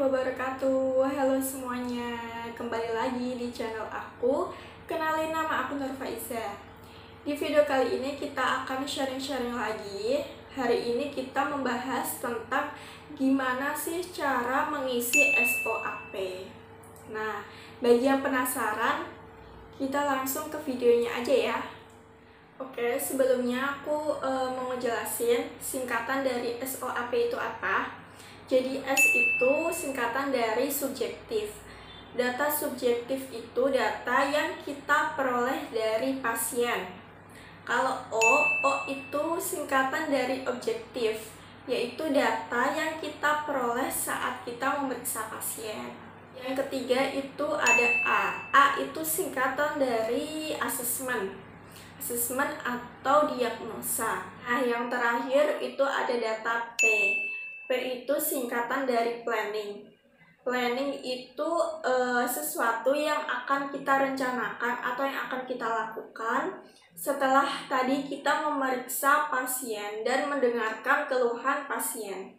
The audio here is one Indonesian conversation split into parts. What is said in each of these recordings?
wabarakatuh. Halo semuanya, kembali lagi di channel aku. Kenalin, nama aku Nur Faiza. Di video kali ini kita akan sharing-sharing lagi. Hari ini kita membahas tentang gimana sih cara mengisi SOAP. Nah, bagi yang penasaran, kita langsung ke videonya aja ya. Oke, sebelumnya aku mau ngejelasin singkatan dari SOAP itu apa. Jadi S itu singkatan dari subjektif. Data subjektif itu data yang kita peroleh dari pasien. Kalau O itu singkatan dari objektif, yaitu data yang kita peroleh saat kita memeriksa pasien. Yang ketiga itu ada A itu singkatan dari asesmen atau diagnosa. Nah, yang terakhir itu ada data P itu singkatan dari planning. Planning itu sesuatu yang akan kita rencanakan atau yang akan kita lakukan setelah tadi kita memeriksa pasien dan mendengarkan keluhan pasien.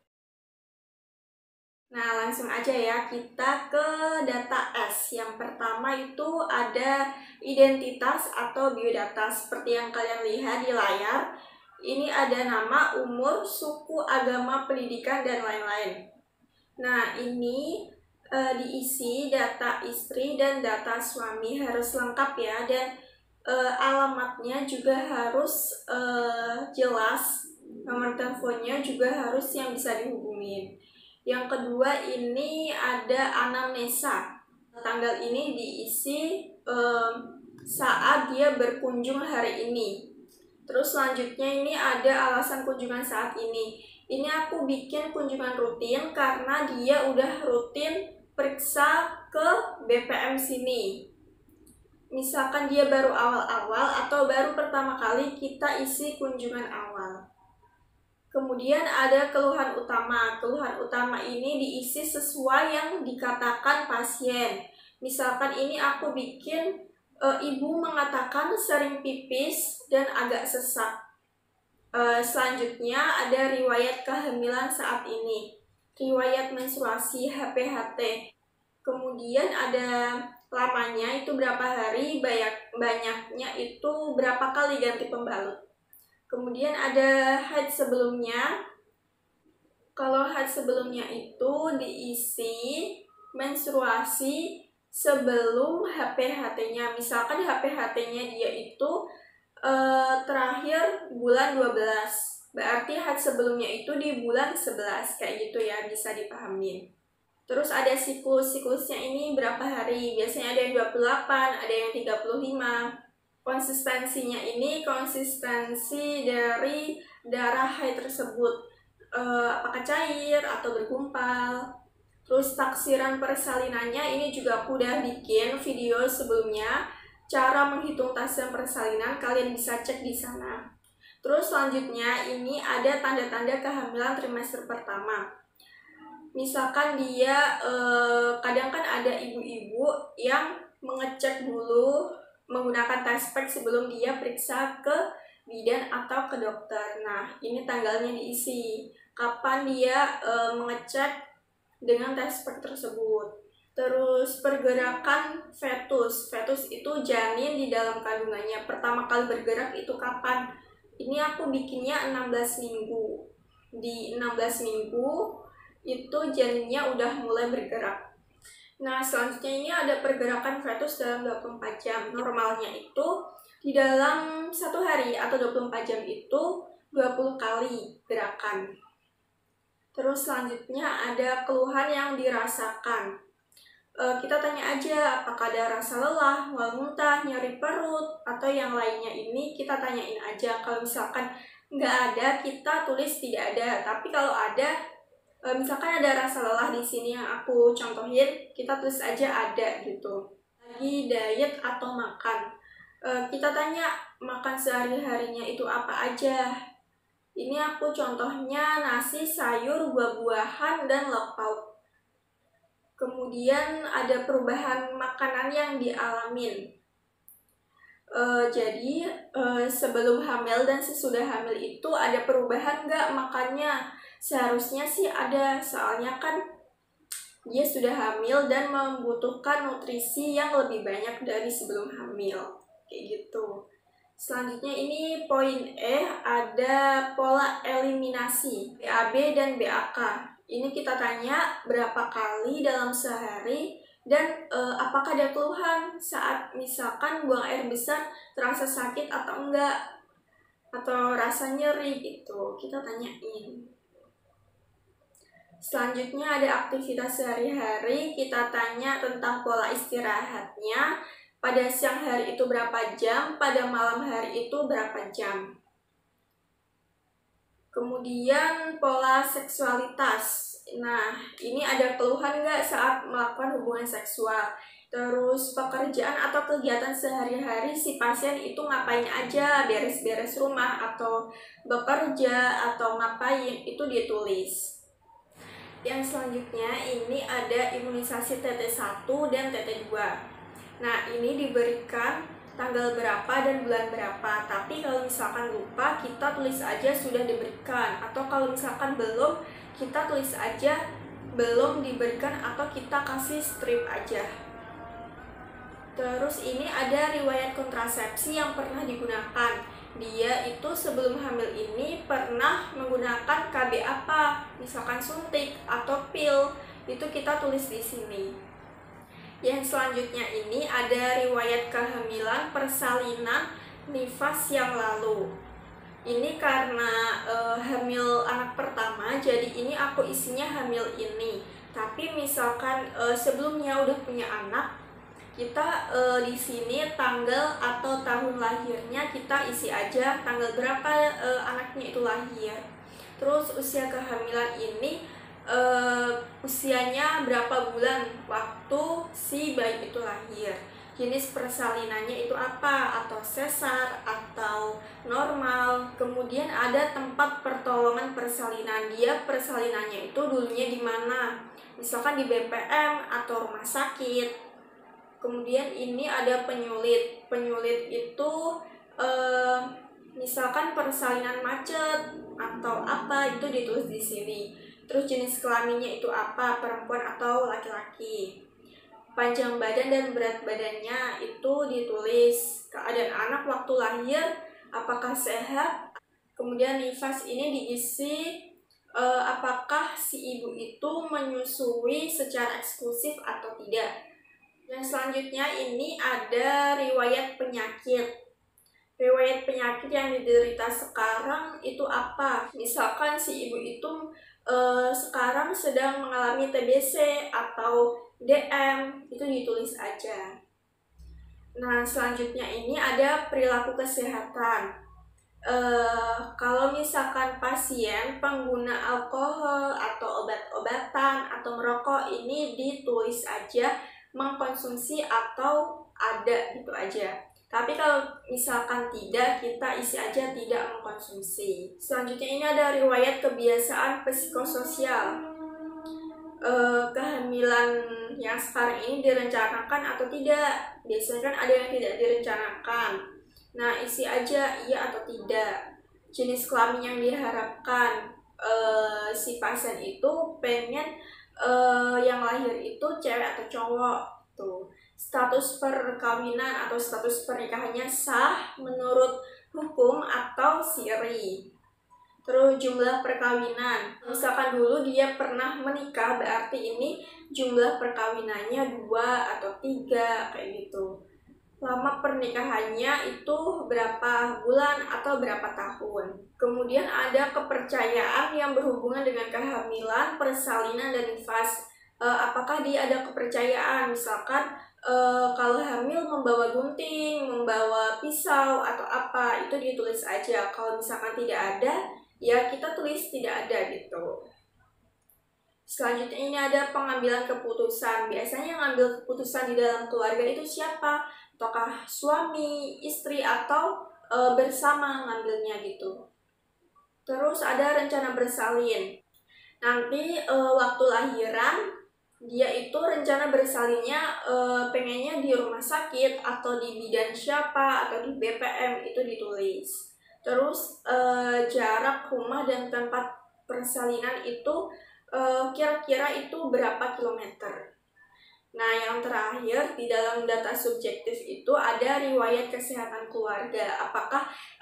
Nah, langsung aja ya kita ke data S. Yang pertama itu ada identitas atau biodata seperti yang kalian lihat di layar. Ini ada nama, umur, suku, agama, pendidikan, dan lain-lain. Nah, ini diisi data istri dan data suami harus lengkap ya, dan alamatnya juga harus jelas, nomor teleponnya juga harus yang bisa dihubungin. Yang kedua ini ada anamnesa. Tanggal ini diisi saat dia berkunjung hari ini. Terus selanjutnya ini ada alasan kunjungan saat ini. Ini aku bikin kunjungan rutin karena dia udah rutin periksa ke BPM sini. Misalkan dia baru awal-awal atau baru pertama kali, kita isi kunjungan awal. Kemudian ada keluhan utama. Keluhan utama ini diisi sesuai yang dikatakan pasien. Misalkan ini aku bikin ibu mengatakan sering pipis dan agak sesak. Selanjutnya ada riwayat kehamilan saat ini, riwayat menstruasi, HPHT. Kemudian ada lamanya itu berapa hari, banyaknya itu berapa kali ganti pembalut. Kemudian ada haid sebelumnya. Kalau haid sebelumnya itu diisi menstruasi sebelum HPHT-nya. Misalkan HPHT-nya dia itu terakhir bulan 12. Berarti haid sebelumnya itu di bulan 11. Kayak gitu ya, bisa dipahamin. Terus ada siklusnya ini berapa hari. Biasanya ada yang 28, ada yang 35. Konsistensinya ini konsistensi dari darah haid tersebut. Apakah cair atau bergumpal. Terus taksiran persalinannya ini juga aku udah bikin video sebelumnya. Cara menghitung taksiran persalinan kalian bisa cek di sana. Terus selanjutnya ini ada tanda-tanda kehamilan trimester pertama. Misalkan dia kadang kan ada ibu-ibu yang mengecek dulu menggunakan test pack sebelum dia periksa ke bidan atau ke dokter. Nah, ini tanggalnya diisi. Kapan dia mengecek dengan test pack tersebut. Terus pergerakan fetus. Fetus itu janin di dalam kandungannya. Pertama kali bergerak itu kapan? Ini aku bikinnya 16 minggu. Di 16 minggu itu janinnya udah mulai bergerak. Nah, selanjutnya ini ada pergerakan fetus dalam 24 jam. Normalnya itu di dalam 1 hari atau 24 jam itu 20 kali gerakan. Terus selanjutnya ada keluhan yang dirasakan. Kita tanya aja apakah ada rasa lelah, mual muntah, nyeri perut, atau yang lainnya. Ini kita tanyain aja. Kalau misalkan nggak ada, kita tulis tidak ada. Tapi kalau ada, misalkan ada rasa lelah di sini yang aku contohin, kita tulis aja ada gitu. Lagi diet atau makan. Kita tanya makan sehari-harinya itu apa aja. Ini aku contohnya nasi, sayur, buah-buahan, dan lauk pauk. Kemudian ada perubahan makanan yang dialamin. Jadi sebelum hamil dan sesudah hamil itu ada perubahan nggak makannya? Seharusnya sih ada, soalnya kan dia sudah hamil dan membutuhkan nutrisi yang lebih banyak dari sebelum hamil. Kayak gitu. Selanjutnya ini poin E, ada pola eliminasi BAB dan BAK. Ini kita tanya berapa kali dalam sehari dan apakah ada keluhan saat misalkan buang air besar, terasa sakit atau enggak, atau rasa nyeri gitu. Kita tanyain. Selanjutnya ada aktivitas sehari-hari, kita tanya tentang pola istirahatnya. Pada siang hari itu berapa jam, pada malam hari itu berapa jam. Kemudian pola seksualitas. Nah, ini ada keluhan nggak saat melakukan hubungan seksual. Terus pekerjaan atau kegiatan sehari-hari si pasien itu ngapain aja, beres-beres rumah atau bekerja atau ngapain, itu ditulis. Yang selanjutnya ini ada imunisasi TT1 dan TT2. Nah, ini diberikan tanggal berapa dan bulan berapa. Tapi kalau misalkan lupa, kita tulis aja sudah diberikan. Atau kalau misalkan belum, kita tulis aja belum diberikan atau kita kasih strip aja. Terus ini ada riwayat kontrasepsi yang pernah digunakan. Dia itu sebelum hamil ini pernah menggunakan KB apa, misalkan suntik atau pil, itu kita tulis di sini. Yang selanjutnya ini ada riwayat kehamilan persalinan nifas yang lalu. Ini karena hamil anak pertama, jadi ini aku isinya hamil ini. Tapi misalkan sebelumnya udah punya anak, kita di sini tanggal atau tahun lahirnya kita isi aja tanggal berapa anaknya itu lahir. Terus usia kehamilan ini usianya berapa bulan waktu si bayi itu lahir. Jenis persalinannya itu apa, atau sesar atau normal. Kemudian ada tempat pertolongan persalinan. Dia persalinannya itu dulunya di mana? Misalkan di BPM atau rumah sakit. Kemudian ini ada penyulit. Penyulit itu misalkan persalinan macet atau apa, itu ditulis di sini. Terus jenis kelaminnya itu apa, perempuan atau laki-laki. Panjang badan dan berat badannya itu ditulis. Keadaan anak waktu lahir apakah sehat. Kemudian nifas ini diisi apakah si ibu itu menyusui secara eksklusif atau tidak. Yang selanjutnya ini ada riwayat penyakit. Riwayat penyakit yang diderita sekarang itu apa? Misalkan si ibu itu sekarang sedang mengalami TBC atau DM, itu ditulis aja. Nah, selanjutnya ini ada perilaku kesehatan. Kalau misalkan pasien pengguna alkohol atau obat-obatan atau merokok, ini ditulis aja mengkonsumsi atau ada, gitu aja. Tapi kalau misalkan tidak, kita isi aja tidak mengkonsumsi. Selanjutnya ini ada riwayat kebiasaan psikososial. Kehamilan yang sekarang ini direncanakan atau tidak. Biasanya kan ada yang tidak direncanakan. Nah, isi aja iya atau tidak. Jenis kelamin yang diharapkan, si pasien itu pengen yang lahir itu cewek atau cowok tuh. Status perkawinan atau status pernikahannya sah menurut hukum atau siri. Terus jumlah perkawinan, misalkan dulu dia pernah menikah, berarti ini jumlah perkawinannya 2 atau 3 kayak gitu. Lama pernikahannya itu berapa bulan atau berapa tahun. Kemudian ada kepercayaan yang berhubungan dengan kehamilan, persalinan, dan nifas. Apakah dia ada kepercayaan, misalkan kalau hamil membawa gunting, membawa pisau atau apa, itu ditulis aja. Kalau misalkan tidak ada, ya kita tulis tidak ada gitu. Selanjutnya ini ada pengambilan keputusan. Biasanya yang ngambil keputusan di dalam keluarga itu siapa? Apakah suami, istri, atau bersama ngambilnya gitu. Terus ada rencana bersalin. Nanti waktu lahiran, dia itu rencana bersalinnya pengennya di rumah sakit atau di bidan siapa atau di BPM, itu ditulis. Terus jarak rumah dan tempat persalinan itu kira-kira itu berapa kilometer. Nah, yang terakhir di dalam data subjektif itu ada riwayat kesehatan keluarga. Apakah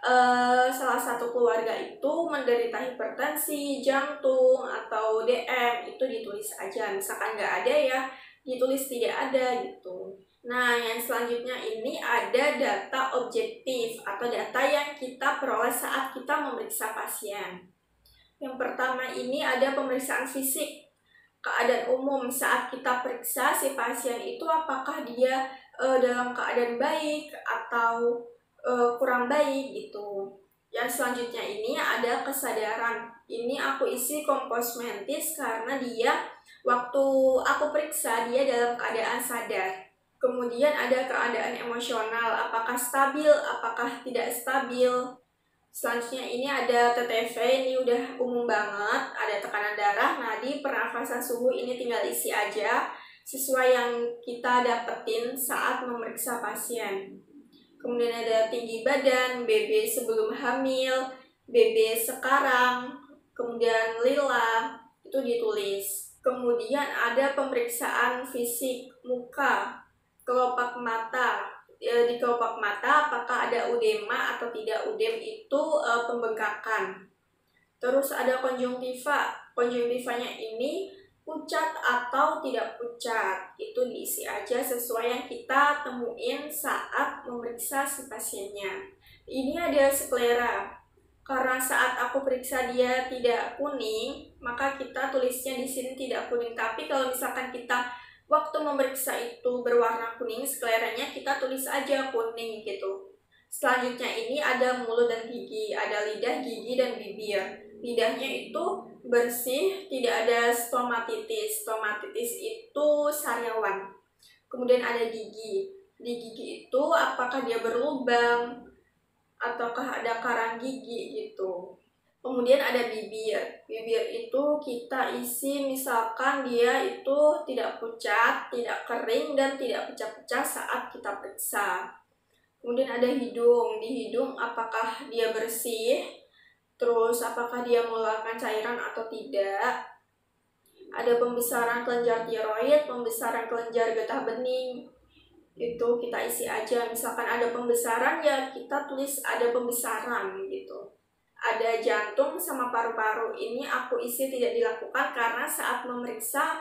salah satu keluarga itu menderita hipertensi, jantung, atau DM, itu ditulis aja. Misalkan nggak ada ya, ditulis tidak ada gitu. Nah, yang selanjutnya ini ada data objektif atau data yang kita peroleh saat kita memeriksa pasien. Yang pertama ini ada pemeriksaan fisik. Keadaan umum saat kita periksa si pasien itu apakah dia dalam keadaan baik atau kurang baik gitu. Yang selanjutnya ini ada kesadaran. Ini aku isi kompos mentis karena dia waktu aku periksa dia dalam keadaan sadar. Kemudian ada keadaan emosional, apakah stabil, apakah tidak stabil. Selanjutnya ini ada TTV, ini udah umum banget, ada tekanan darah, nadi, pernafasan, suhu, ini tinggal isi aja sesuai yang kita dapetin saat memeriksa pasien. Kemudian ada tinggi badan, BB sebelum hamil, BB sekarang, kemudian lila, itu ditulis. Kemudian ada pemeriksaan fisik muka, kelopak mata. Di kelopak mata apakah ada udema atau tidak. Udem itu pembengkakan. Terus ada konjungtiva. Konjungtivanya ini pucat atau tidak pucat. Itu diisi aja sesuai yang kita temuin saat memeriksa si pasiennya. Ini ada sklera. Karena saat aku periksa dia tidak kuning, maka kita tulisnya di sini tidak kuning. Tapi kalau misalkan kita waktu memeriksa itu berwarna kuning, skleranya kita tulis aja kuning gitu. Selanjutnya ini ada mulut dan gigi, ada lidah, gigi, dan bibir. Lidahnya itu bersih, tidak ada stomatitis. Stomatitis itu sariawan. Kemudian ada gigi. Di gigi itu apakah dia berlubang ataukah ada karang gigi gitu. Kemudian ada bibir. Bibir itu kita isi misalkan dia itu tidak pucat, tidak kering, dan tidak pecah-pecah saat kita periksa. Kemudian ada hidung. Di hidung apakah dia bersih, terus apakah dia mengeluarkan cairan atau tidak. Ada pembesaran kelenjar tiroid, pembesaran kelenjar getah bening. Itu kita isi aja. Misalkan ada pembesaran ya kita tulis ada pembesaran gitu. Ada jantung sama paru-paru, ini aku isi tidak dilakukan karena saat memeriksa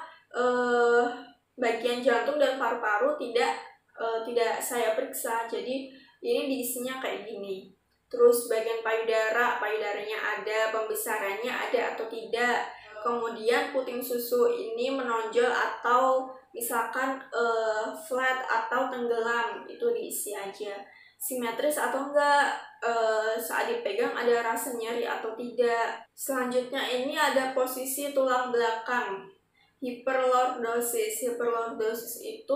bagian jantung dan paru-paru tidak saya periksa, jadi ini diisinya kayak gini. Terus bagian payudaranya ada, pembesarannya ada atau tidak. Kemudian puting susu ini menonjol atau misalkan flat atau tenggelam, itu diisi aja. Simetris atau enggak, saat dipegang ada rasa nyeri atau tidak. Selanjutnya ini ada posisi tulang belakang, hiperlordosis. Hiperlordosis itu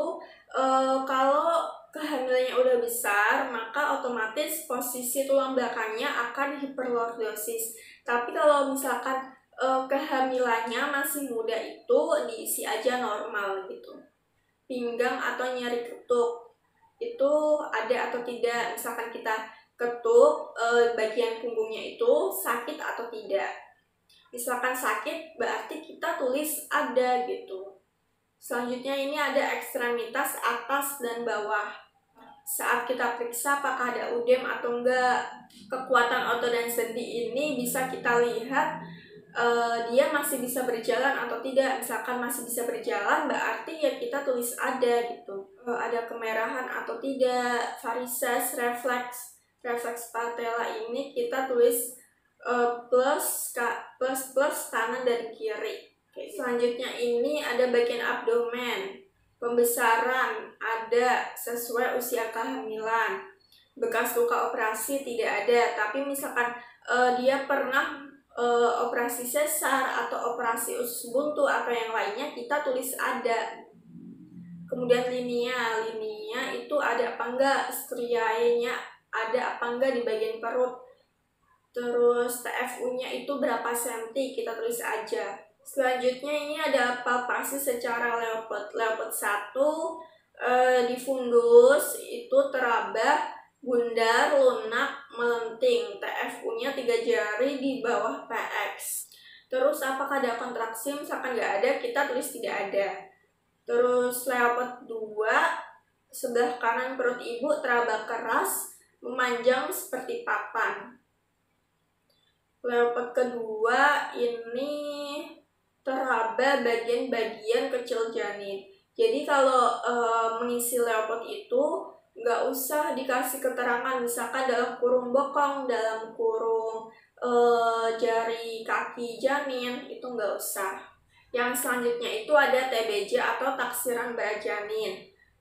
kalau kehamilannya udah besar, maka otomatis posisi tulang belakangnya akan hiperlordosis. Tapi kalau misalkan kehamilannya masih muda itu diisi aja normal gitu. Pinggang atau nyeri ketuk itu ada atau tidak. Misalkan kita ketuk bagian punggungnya itu sakit atau tidak. Misalkan sakit berarti kita tulis ada gitu. Selanjutnya ini ada ekstremitas atas dan bawah. Saat kita periksa apakah ada udem atau enggak. Kekuatan otot dan sendi ini bisa kita lihat dia masih bisa berjalan atau tidak. Misalkan masih bisa berjalan berarti ya kita tulis ada gitu. Ada kemerahan atau tidak, varises, refleks patella ini kita tulis plus kanan dan kiri. Oke. Selanjutnya ini ada bagian abdomen, pembesaran ada sesuai usia kehamilan, bekas luka operasi tidak ada, tapi misalkan dia pernah operasi sesar atau operasi usus buntu atau yang lainnya kita tulis ada. Kemudian linea itu ada apa enggak, striae-nya ada apa enggak di bagian perut. Terus TFU-nya itu berapa senti kita tulis aja. Selanjutnya ini ada palpasi secara Leopard 1 di fundus itu terabah, bundar, lunak, melenting. TFU-nya 3 jari di bawah PX. Terus apakah ada kontraksi? Misalkan nggak ada, kita tulis tidak ada. Terus Leopard 2, sebelah kanan perut ibu teraba keras, memanjang seperti papan. Leopard kedua ini teraba bagian-bagian kecil janin. Jadi kalau mengisi leopard itu nggak usah dikasih keterangan, misalkan dalam kurung bokong, dalam kurung jari kaki janin, itu nggak usah. Yang selanjutnya itu ada TBJ atau taksiran berat janin.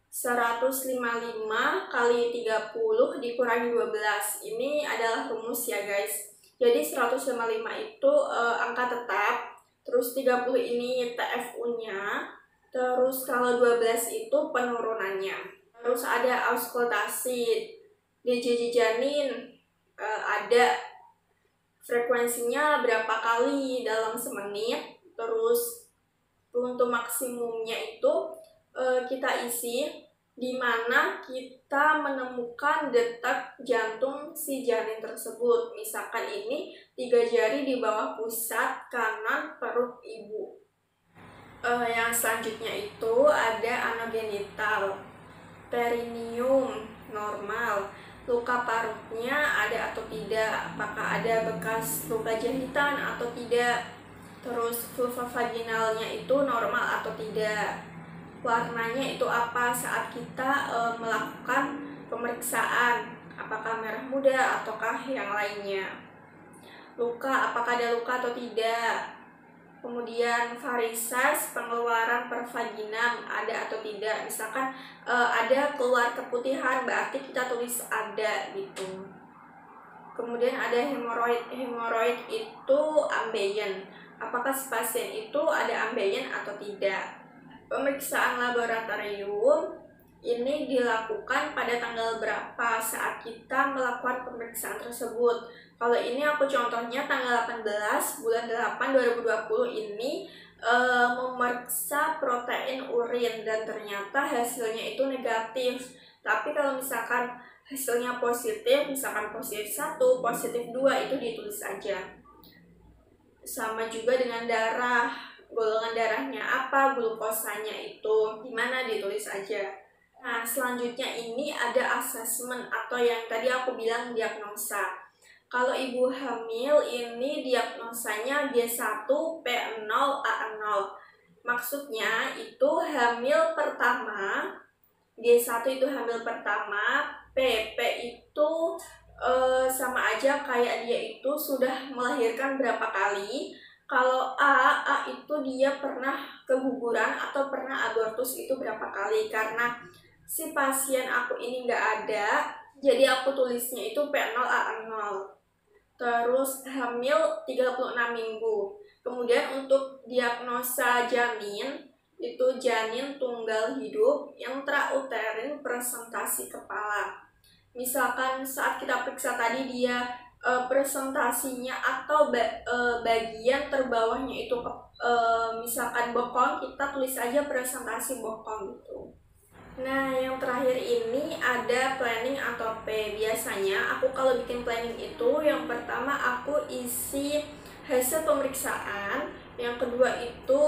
155 kali 30 dikurangi 12. Ini adalah rumus ya guys. Jadi 155 itu angka tetap, terus 30 ini TFU-nya, terus kalau 12 itu penurunannya. Terus ada auskultasi, DJJ janin, ada frekuensinya berapa kali dalam semenit, terus untuk maksimumnya itu kita isi di mana kita menemukan detak jantung si janin tersebut. Misalkan ini 3 jari di bawah pusat kanan perut ibu. Yang selanjutnya itu ada anogenital, perineum normal, luka parutnya ada atau tidak, apakah ada bekas luka jahitan atau tidak, terus vulva vaginalnya itu normal atau tidak, warnanya itu apa saat kita melakukan pemeriksaan, apakah merah muda ataukah yang lainnya, luka apakah ada luka atau tidak, kemudian varises, pengeluaran per vaginam ada atau tidak, misalkan ada keluar keputihan berarti kita tulis ada gitu. Kemudian ada hemoroid, hemoroid itu ambeien, apakah si pasien itu ada ambeien atau tidak. Pemeriksaan laboratorium ini dilakukan pada tanggal berapa saat kita melakukan pemeriksaan tersebut. Kalau ini aku contohnya tanggal 18 bulan 8 2020 ini memeriksa protein urin dan ternyata hasilnya itu negatif. Tapi kalau misalkan hasilnya positif, misalkan positif 1, positif 2 itu ditulis aja. Sama juga dengan darah, golongan darahnya apa, glukosanya itu gimana ditulis aja. Nah, selanjutnya ini ada asesmen atau yang tadi aku bilang diagnosa. Kalau ibu hamil ini diagnosanya G1, P0, A0. Maksudnya itu hamil pertama, G1 itu hamil pertama, P itu sama aja kayak dia itu sudah melahirkan berapa kali. Kalau A itu dia pernah keguguran atau pernah abortus itu berapa kali. Karena si pasien aku ini nggak ada, jadi aku tulisnya itu P0 A0. Terus hamil 36 minggu. Kemudian untuk diagnosa janin, itu janin tunggal hidup yang intrauterin presentasi kepala. Misalkan saat kita periksa tadi dia presentasinya atau bagian terbawahnya itu misalkan bokong, kita tulis aja presentasi bokong gitu. Nah, yang terakhir ini ada planning atau P. Biasanya aku kalau bikin planning itu yang pertama aku isi hasil pemeriksaan, yang kedua itu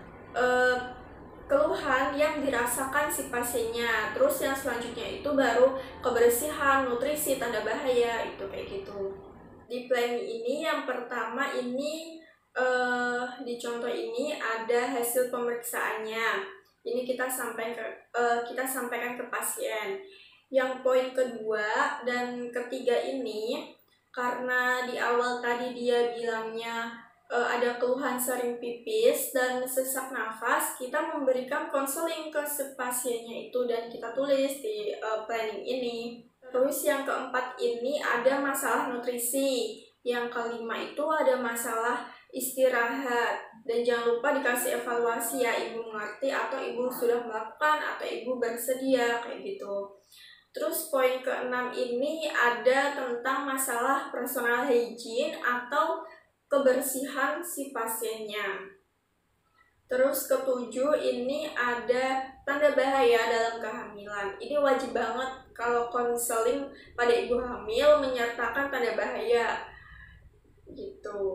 keluhan yang dirasakan si pasiennya, terus yang selanjutnya itu baru kebersihan, nutrisi, tanda bahaya, itu kayak gitu. Di planning ini yang pertama ini di contoh ini ada hasil pemeriksaannya, ini kita sampaikan ke pasien. Yang poin kedua dan ketiga ini karena di awal tadi dia bilangnya ada keluhan sering pipis dan sesak nafas, kita memberikan konseling ke pasiennya itu dan kita tulis di planning ini. Terus yang keempat ini ada masalah nutrisi, yang kelima itu ada masalah istirahat, dan jangan lupa dikasih evaluasi ya, ibu mengerti atau ibu sudah melakukan atau ibu bersedia kayak gitu. Terus poin keenam ini ada tentang masalah personal hygiene atau kebersihan si pasiennya. Terus ketujuh ini ada tanda bahaya dalam kehamilan. Ini wajib banget kalau konseling pada ibu hamil menyertakan tanda bahaya gitu.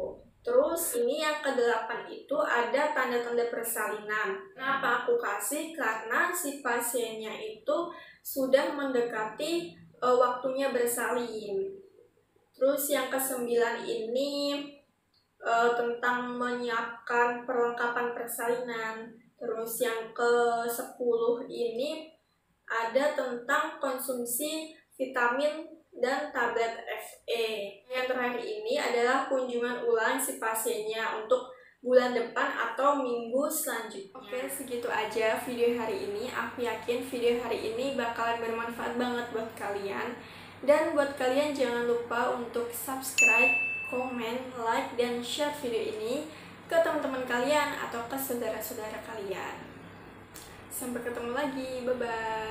Terus ini yang ke-8 itu ada tanda-tanda persalinan. Kenapa aku kasih? Karena si pasiennya itu sudah mendekati waktunya bersalin. Terus yang ke-9 ini tentang menyiapkan perlengkapan persalinan. Terus yang ke-10 ini ada tentang konsumsi vitamin dan tablet Fe. Yang terakhir ini adalah kunjungan ulang si pasiennya untuk bulan depan atau minggu selanjutnya. Oke, segitu aja video hari ini. Aku yakin video hari ini bakalan bermanfaat banget buat kalian. Dan buat kalian jangan lupa untuk subscribe, komen, like, dan share video ini ke teman-teman kalian atau ke saudara-saudara kalian. Sampai ketemu lagi, bye-bye.